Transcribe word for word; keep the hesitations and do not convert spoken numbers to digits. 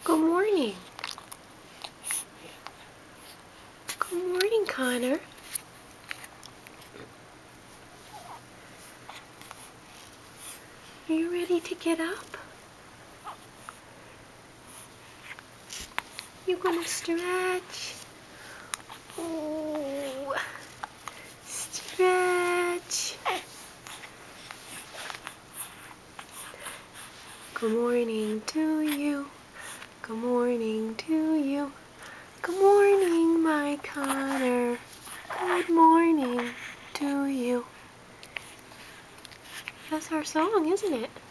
Good morning. Good morning, Connor. Are you ready to get up? You gonna stretch? Oh, stretch. Good morning to you. Good morning to you. Good morning, my Connor. Good morning to you. That's our song, isn't it?